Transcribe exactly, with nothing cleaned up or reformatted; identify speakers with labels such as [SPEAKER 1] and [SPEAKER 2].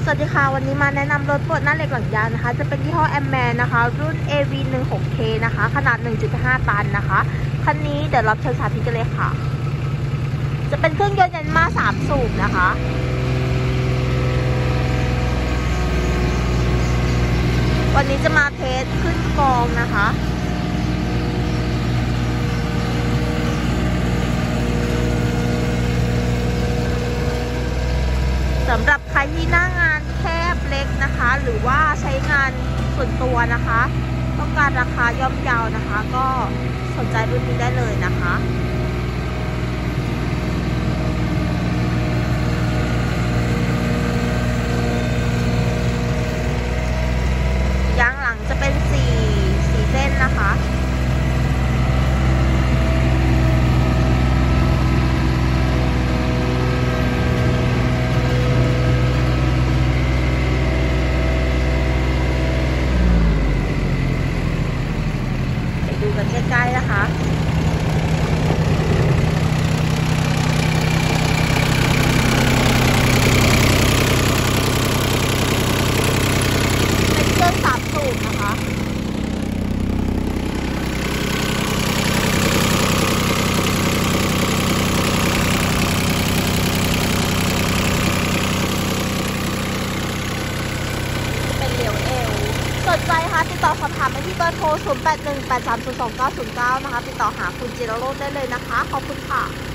[SPEAKER 1] สวัสดีค่ะวันนี้มาแนะนำรถปลดหน้าเหล็กหลังยางนะคะจะเป็นยี่ห้อแอมแมนนะคะรุ่น เอ วี สิบหก เค นะคะขนาด หนึ่งจุดห้า ตันนะคะคันนี้เดี๋ยวรับเชิญสาธิตกันเลยค่ะจะเป็นเครื่องยนต์ยันมาสามสูบนะคะวันนี้จะมาเทสขึ้นกองนะคะสำหรับใครที่หน้างานแคบเล็กนะคะหรือว่าใช้งานส่วนตัวนะคะต้องการราคาย่อมเยานะคะก็สนใจรุ่นนี้ได้เลยนะคะยางหลังจะเป็นสี่สี่เส้นนะคะดูกันใกล้ๆนะคะเป็นเครื่องสามสูบนะคะเป็นเหลียวเอวสนใจค่ะติดต่อสอบถามได้ที่เบอร์โทร ศูนย์ แปด หนึ่ง แปด สาม ศูนย์ สอง เก้า ศูนย์ เก้า นะคะติดต่อหาคุณจิรโรจน์ได้เลยนะคะขอบคุณค่ะ